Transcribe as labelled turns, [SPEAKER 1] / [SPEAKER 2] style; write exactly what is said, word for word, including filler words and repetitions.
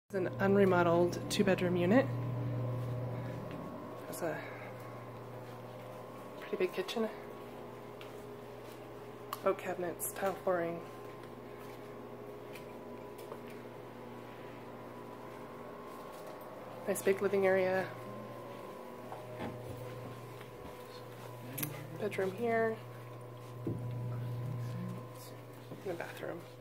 [SPEAKER 1] It's an unremodeled two-bedroom unit. There's a pretty big kitchen, oak cabinets, tile flooring. Nice big living area. Bedroom here. And a bathroom.